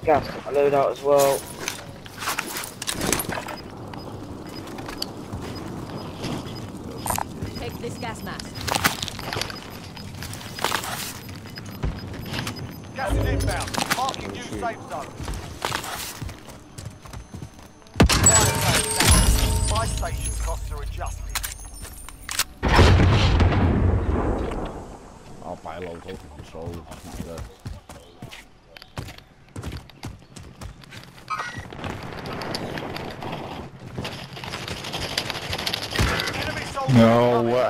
gas to my loadout as well. Take this gas mask. Gas is inbound. Marking new safe zone. Fire station costs are adjusted. I'll buy a load of control. Enemy soldiers No incoming. way.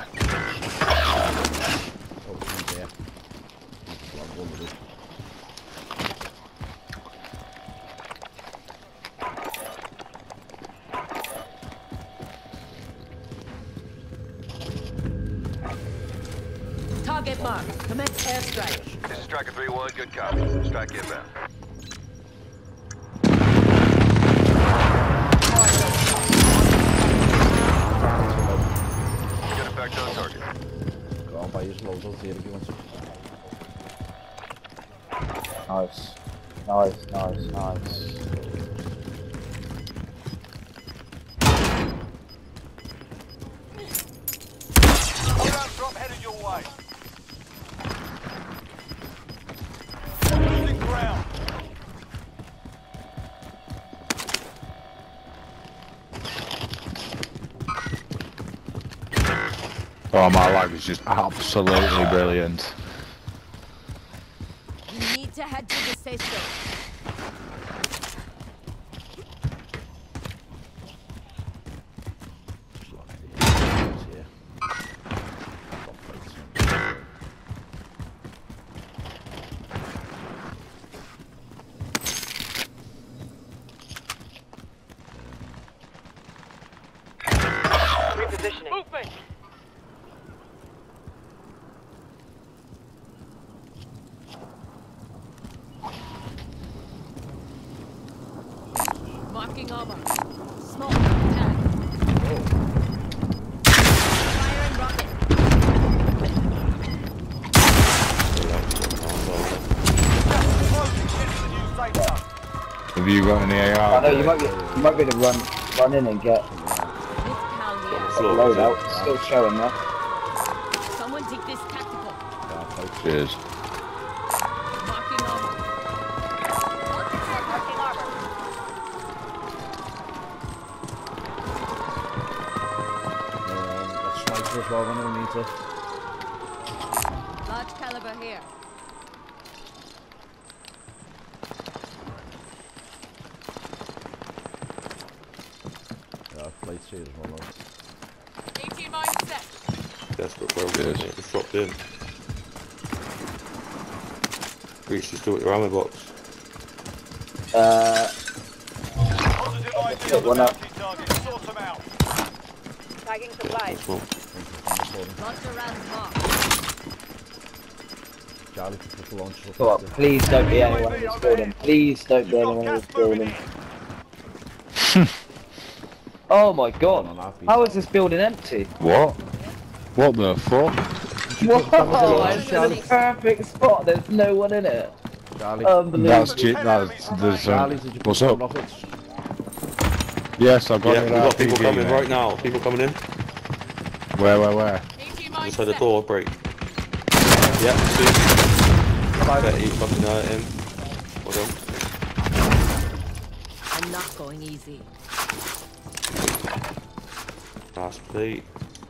Target marked. Commence airstrike. This is Striker 3-1, good copy. Strike inbound. Good effect on target. Go on, buy your loads here if you want to. Nice. Nice, nice, nice. Loadout drop headed your way. Losing ground. Oh, my lag is just absolutely brilliant. You need to head to the safe zone. Repositioning. Movement. Marking armor. Smoke. Tag. Fire and rocket. Closing into the new safe zone. Have you got any AR? I know you might be able to run in and get With Cal here. the loadout. It's still showing there. Someone take this tactical. Cheers. Marking armor. Marking armor. Got sniper as well when I need to. Large caliber here. Yeah, plates here as well. 18 mine set. That's what we're doing. It's dropped in. Reach to still at your ammo box. Positive ID on the one up. bounty target. Sort them out. Tagging supplies. Well, Lots of rounds marked. Charlie, put the launcher up. Come on, please don't be anyone in this building. Please don't be You've got anyone in gas this moving building. in. Oh my god. How is this building empty? What? What the fuck? Whoa, it's in a perfect spot. There's no one in it. Charlie. Unbelievable. There's Charlie, did you what's put up? rockets? Yes, I've got yeah, it. we've got people RPG, coming mate. right now. People coming in. Where? 18 mine Just had the set. door break. Yeah, see. Bet he's fucking hurt him. Well done. I'm not going easy. Last plate.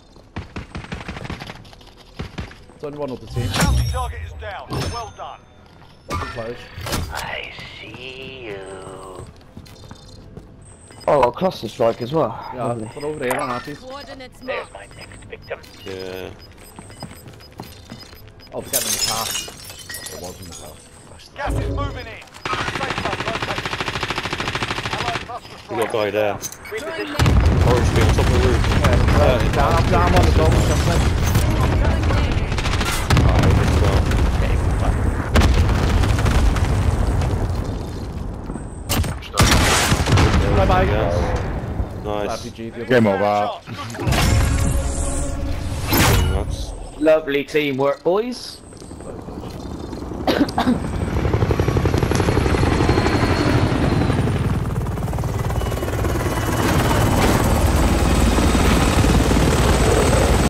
It's only one other team. Bounty target is down. Well done. Fucking close. I see you. Oh, a cluster strike as well. Yeah, Lovely. put over here on our piece. Coordinates There's marked. my next victim. Yeah. Oh, forget in the car. It was in the car. Gas is moving in. Safe zone located. Allied cluster We got a guy there. Throwing Repositioning. nade. Orange beam on top of the roof. Down on the goal. Throwing nade. Bye bye. Nice. RPG. Game over. That's Lovely teamwork, boys.